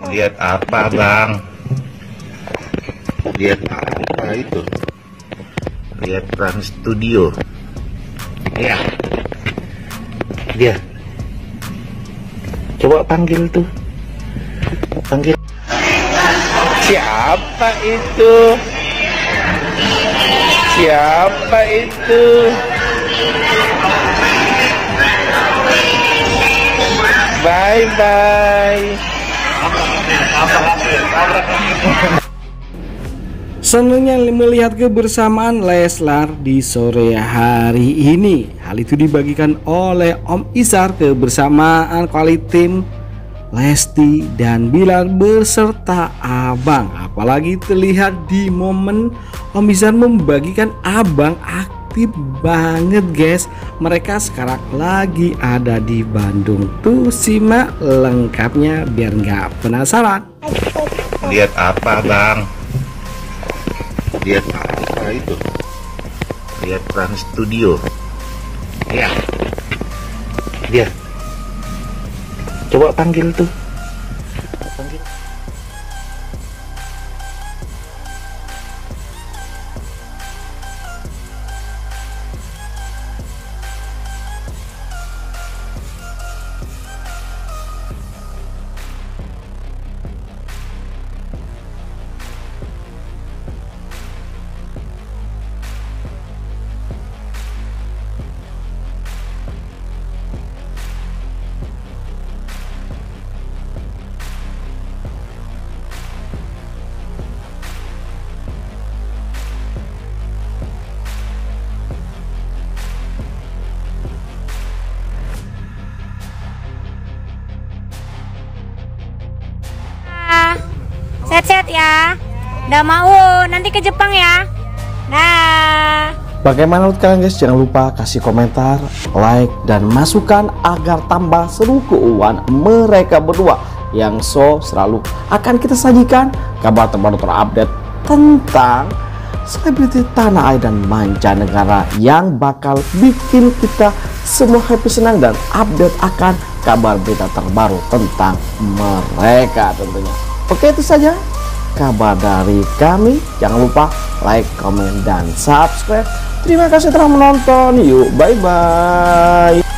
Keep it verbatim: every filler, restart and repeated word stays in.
Lihat apa, Bang? Lihat apa itu? Lihat Trans Studio. Ya. Dia. Coba panggil tuh. Panggil. Siapa itu? Siapa itu? Bye bye. Senangnya melihat kebersamaan Leslar di sore hari ini. Hal itu dibagikan oleh Om Izhar kebersamaan quality tim Lesti dan Bilar beserta Abang. Apalagi terlihat di momen Om Izhar membagikan Abang aktif banget guys. Mereka sekarang lagi ada di Bandung. Tuh simak lengkapnya biar nggak penasaran. Lihat apa, Bang? Lihat apa itu? Lihat Trans Studio. Ya. Dia. Coba panggil tuh. Panggil. Sehat-sehat ya. Udah mau nanti ke Jepang ya. Nah. Bagaimana menurut kalian guys? Jangan lupa kasih komentar, like, dan masukan agar tambah seru keuangan mereka berdua yang so selalu akan kita sajikan kabar terbaru terupdate tentang selebriti tanah air dan mancanegara yang bakal bikin kita semua happy, senang, dan update akan kabar berita terbaru tentang mereka tentunya. Oke, itu saja kabar dari kami. Jangan lupa like, komen, dan subscribe. Terima kasih telah menonton. Yuk, bye bye.